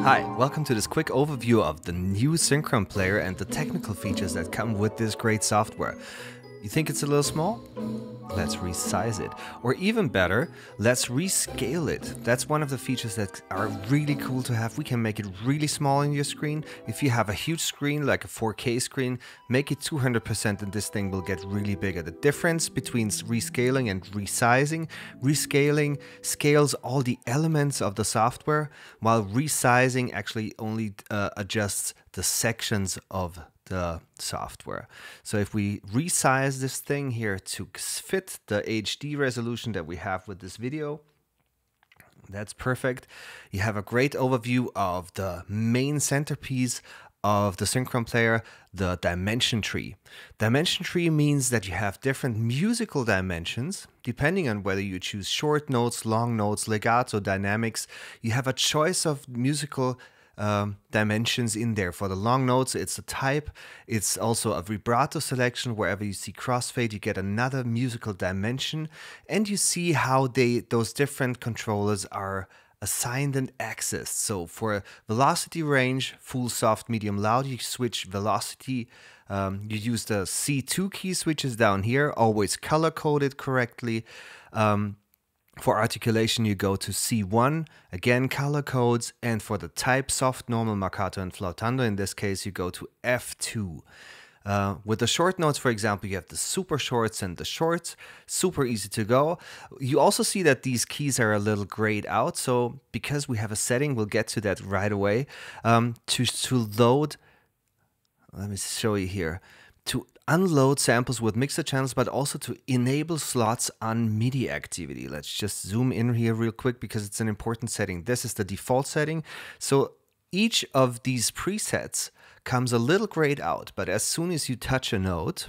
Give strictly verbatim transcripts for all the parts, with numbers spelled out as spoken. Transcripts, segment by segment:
Hi, welcome to this quick overview of the new Synchron player and the technical features that come with this great software. You think it's a little small? Let's resize it. Or even better, let's rescale it. That's one of the features that are really cool to have. We can make it really small in your screen. If you have a huge screen, like a four K screen, make it two hundred percent and this thing will get really bigger. The difference between rescaling and resizing, rescaling scales all the elements of the software, while resizing actually only uh, adjusts the sections of the software. So if we resize this thing here to fit the H D resolution that we have with this video, that's perfect. You have a great overview of the main centerpiece of the Synchron player, the dimension tree. Dimension tree means that you have different musical dimensions depending on whether you choose short notes, long notes, legato, dynamics. You have a choice of musical Um, dimensions in there. For the long notes, it's a type. It's also a vibrato selection. Wherever you see crossfade, you get another musical dimension, and you see how they those different controllers are assigned and accessed. So for velocity range, full, soft, medium, loud, you switch velocity. Um, you use the C two key switches down here, always color coded correctly. Um, For articulation, you go to C one, again color codes, and for the type, soft, normal, marcato, and flautando, in this case, you go to F two. Uh, with the short notes, for example, you have the super shorts and the shorts, super easy to go. You also see that these keys are a little grayed out, so because we have a setting, we'll get to that right away, um, to, to load, let me show you here, to unload samples with mixer channels, but also to enable slots on MIDI activity. Let's just zoom in here real quick because it's an important setting. This is the default setting. So each of these presets comes a little grayed out, but as soon as you touch a note,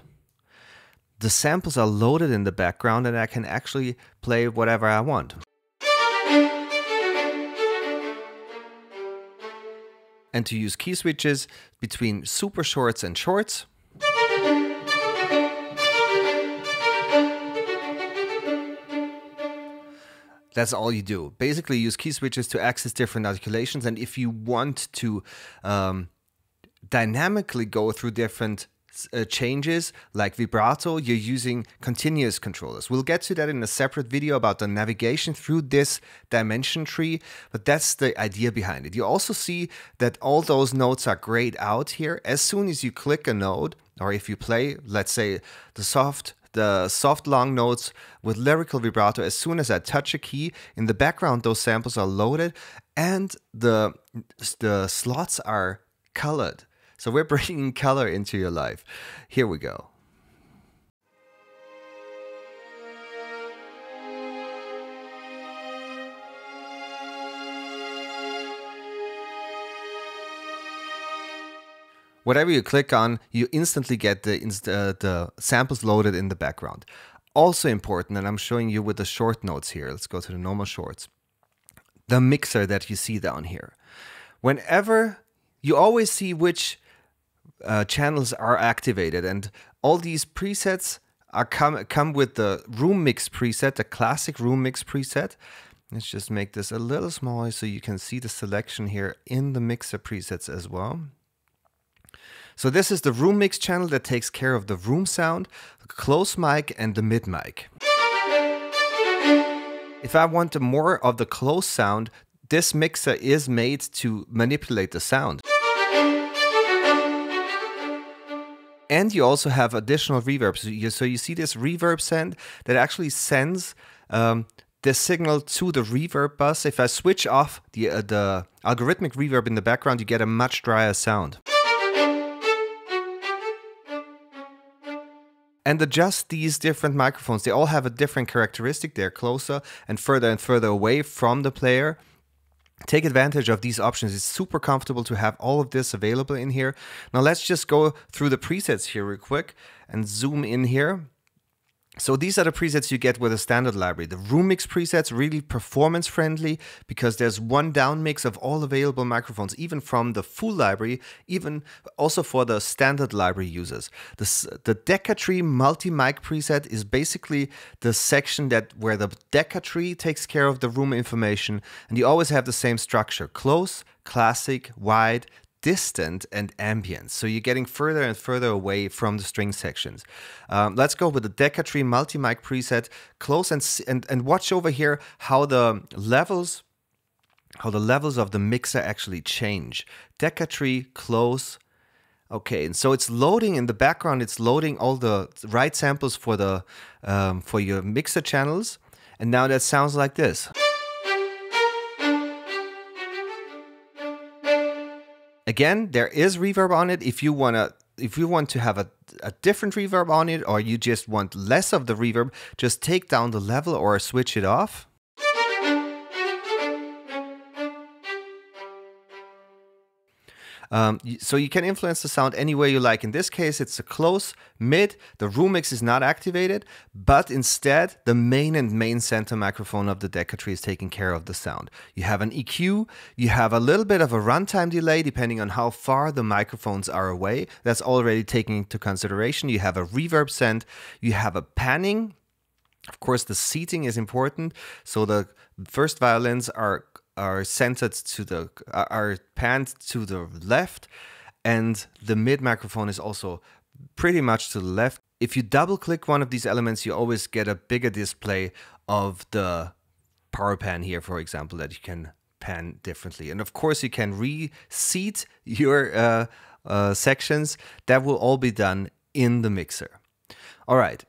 the samples are loaded in the background and I can actually play whatever I want. And to use key switches between super shorts and shorts, that's all you do. Basically, use key switches to access different articulations. And if you want to um, dynamically go through different uh, changes, like vibrato, you're using continuous controllers. We'll get to that in a separate video about the navigation through this dimension tree, but that's the idea behind it. You also see that all those notes are grayed out here. As soon as you click a note, or if you play, let's say, the soft the soft long notes with lyrical vibrato, as soon as I touch a key, in the background those samples are loaded and the, the slots are colored. So we're bringing color into your life. Here we go. Whatever you click on, you instantly get the, inst uh, the samples loaded in the background. Also important, and I'm showing you with the short notes here. Let's go to the normal shorts. The mixer that you see down here. Whenever you always see which uh, channels are activated, and all these presets are come, come with the room mix preset, the classic room mix preset. Let's just make this a little smaller so you can see the selection here in the mixer presets as well. So this is the room mix channel that takes care of the room sound, the close mic, and the mid mic. If I want more of the close sound, this mixer is made to manipulate the sound. And you also have additional reverb. So you, so you see this reverb send that actually sends um, the signal to the reverb bus. If I switch off the, uh, the algorithmic reverb in the background, you get a much drier sound. And adjust these different microphones. They all have a different characteristic. They're closer and further and further away from the player. Take advantage of these options. It's super comfortable to have all of this available in here. Now let's just go through the presets here real quick and zoom in here. So these are the presets you get with a standard library. The room mix presets, really performance friendly, because there's one down mix of all available microphones, even from the full library, even also for the standard library users. This, the Deca Tree multi-mic preset is basically the section that where the Deca Tree takes care of the room information, and you always have the same structure: close, classic, wide, distant, and ambient. So you're getting further and further away from the string sections. Um, let's go with the Deca Tree multi-mic preset. Close and, and and watch over here how the levels how the levels of the mixer actually change. Deca Tree, close. Okay, and so it's loading in the background. It's loading all the right samples for the um, for your mixer channels, and now that sounds like this. Again, there is reverb on it. If you wanna, if you want to have a, a different reverb on it, or you just want less of the reverb, just take down the level or switch it off. Um, so you can influence the sound any way you like. In this case, it's a close, mid. The room mix is not activated, but instead the main and main center microphone of the Deca Tree is taking care of the sound. You have an E Q, you have a little bit of a runtime delay depending on how far the microphones are away. That's already taken into consideration. You have a reverb send, you have a panning. Of course, the seating is important. So the first violins are are centered to the are panned to the left, and the mid microphone is also pretty much to the left. If you double click one of these elements, you always get a bigger display of the power pan here, for example, that you can pan differently. And of course, you can reseat your uh, uh, sections. That will all be done in the mixer. All right.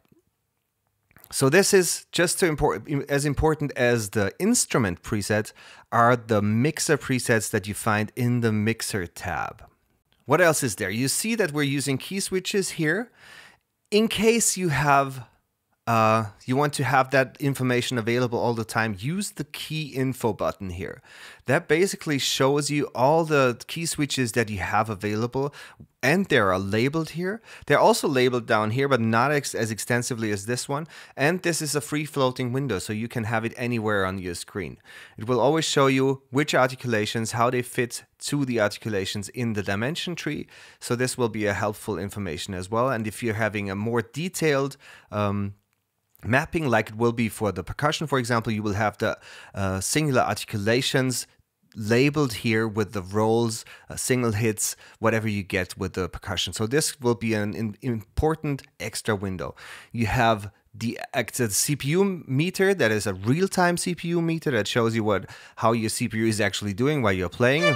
So this is just to import, as important as the instrument preset are the mixer presets that you find in the mixer tab. What else is there? You see that we're using key switches here. In case you have Uh, you want to have that information available all the time, use the key info button here. That basically shows you all the key switches that you have available, and they are labeled here. They're also labeled down here, but not ex as extensively as this one. And this is a free floating window, so you can have it anywhere on your screen. It will always show you which articulations, how they fit to the articulations in the dimension tree. So this will be a helpful information as well. And if you're having a more detailed um, mapping, like it will be for the percussion, for example, you will have the uh, singular articulations labeled here with the rolls, uh, single hits, whatever you get with the percussion. So this will be an in, important extra window. You have the, the C P U meter, that is a real-time C P U meter that shows you what how your C P U is actually doing while you're playing.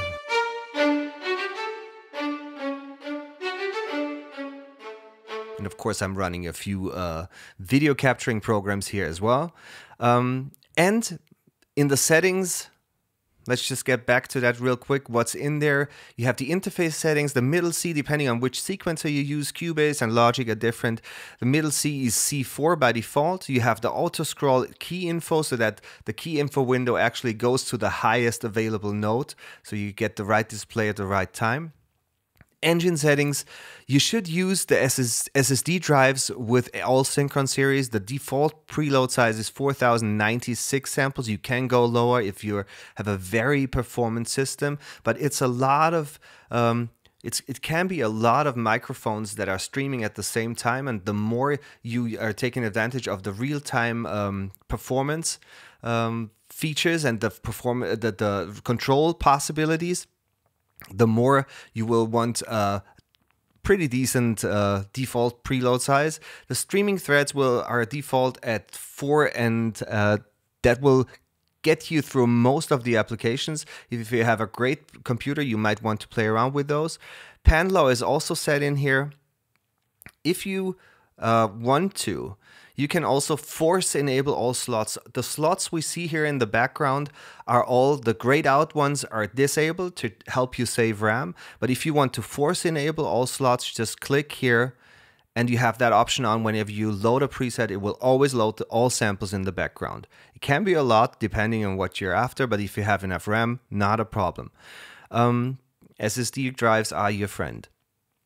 And of course, I'm running a few uh, video capturing programs here as well. Um, and in the settings, let's just get back to that real quick. What's in there? You have the interface settings, the middle C, depending on which sequencer you use. Cubase and Logic are different. The middle C is C four by default. You have the auto scroll key info, so that the key info window actually goes to the highest available note, so you get the right display at the right time. Engine settings, you should use the S S D drives with all Synchron series. The default preload size is four thousand ninety-six samples. You can go lower if you have a very performant system, but it's a lot of um, it's it can be a lot of microphones that are streaming at the same time, and the more you are taking advantage of the real-time um, performance um, features and the perform the, the control possibilities, the more you will want a pretty decent uh, default preload size. The streaming threads will are default at four, and uh, that will get you through most of the applications. If you have a great computer, you might want to play around with those. Pan low is also set in here. If you uh, want to, you can also force enable all slots. The slots we see here in the background are all, the grayed out ones are disabled to help you save RAM. But if you want to force enable all slots, just click here and you have that option on. Whenever you load a preset, it will always load all samples in the background. It can be a lot depending on what you're after, but if you have enough RAM, not a problem. Um, S S D drives are your friend.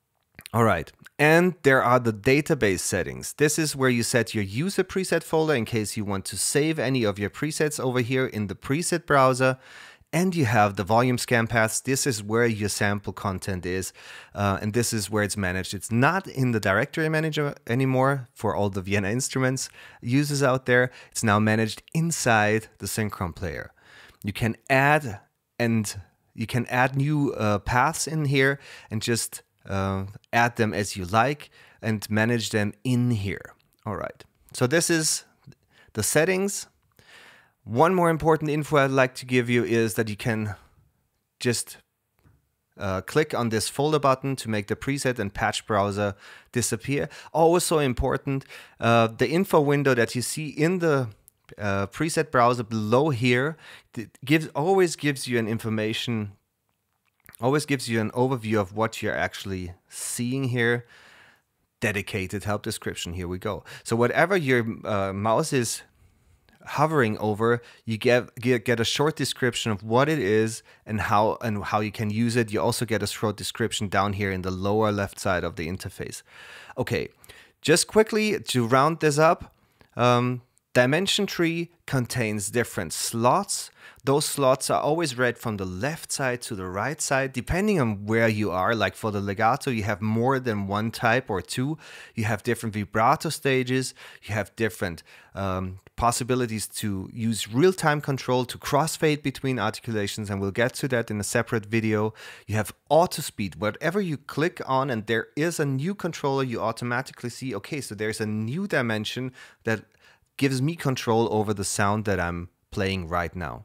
All right, and there are the database settings. This is where you set your user preset folder in case you want to save any of your presets over here in the preset browser. And you have the volume scan paths. This is where your sample content is, uh, and this is where it's managed. It's not in the directory manager anymore for all the Vienna Instruments users out there. It's now managed inside the Synchron player. You can add and you can add new uh, paths in here and just uh, add them as you like and manage them in here. All right. So this is the settings. One more important info I'd like to give you is that you can just uh, click on this folder button to make the preset and patch browser disappear. Also important, uh, the info window that you see in the uh, preset browser below here gives always gives you an information, always gives you an overview of what you're actually seeing here. Dedicated help description, here we go. So whatever your uh, mouse is hovering over, you get, get get a short description of what it is and how and how you can use it. You also get a short description down here in the lower left side of the interface. Okay, just quickly to round this up, um, dimension tree contains different slots. Those slots are always read from the left side to the right side, depending on where you are. Like for the legato, you have more than one type or two. You have different vibrato stages. You have different um, possibilities to use real-time control to crossfade between articulations, and we'll get to that in a separate video. You have auto speed. Whatever you click on and there is a new controller, you automatically see, okay, so there's a new dimension that gives me control over the sound that I'm playing right now.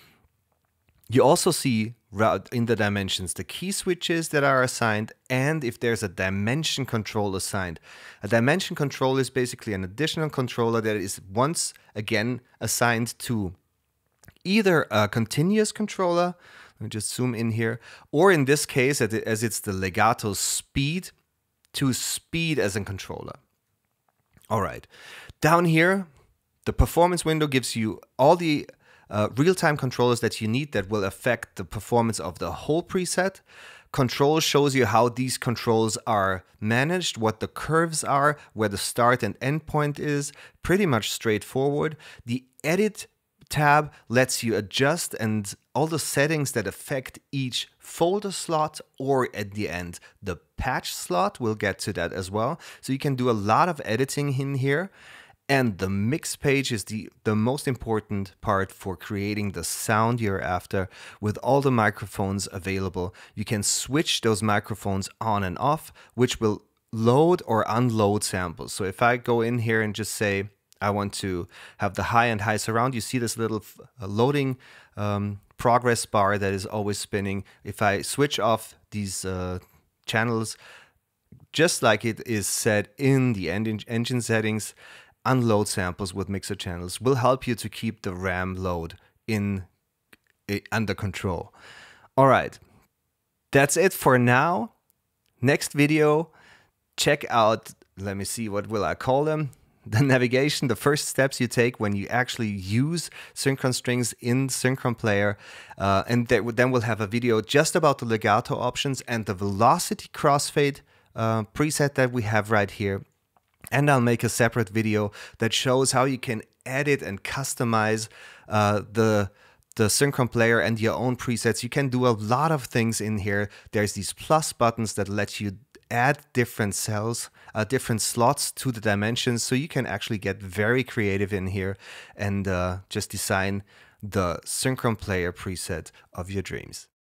You also see in the dimensions the key switches that are assigned, and if there's a dimension control assigned. A dimension control is basically an additional controller that is once again assigned to either a continuous controller, let me just zoom in here, or in this case, as it's the legato speed, to speed as a controller. All right, down here, the performance window gives you all the Uh, real-time controllers that you need that will affect the performance of the whole preset. Control shows you how these controls are managed, what the curves are, where the start and end point is. Pretty much straightforward. The edit tab lets you adjust and all the settings that affect each folder slot, or at the end the patch slot. We'll get to that as well. So you can do a lot of editing in here. And the mix page is the, the most important part for creating the sound you're after. With all the microphones available, you can switch those microphones on and off, which will load or unload samples. So if I go in here and just say, I want to have the high and high surround, you see this little loading um, progress bar that is always spinning. If I switch off these uh, channels, just like it is set in the engine, engine settings, unload samples with mixer channels will help you to keep the RAM load in uh, under control. All right, that's it for now. Next video, check out, let me see, what will I call them? The navigation, the first steps you take when you actually use Synchron strings in Synchron player. Uh, and there, then we'll have a video just about the legato options and the velocity crossfade uh, preset that we have right here. And I'll make a separate video that shows how you can edit and customize uh, the, the Synchron player and your own presets. You can do a lot of things in here. There's these plus buttons that let you add different cells, uh, different slots to the dimensions. So you can actually get very creative in here and uh, just design the Synchron player preset of your dreams.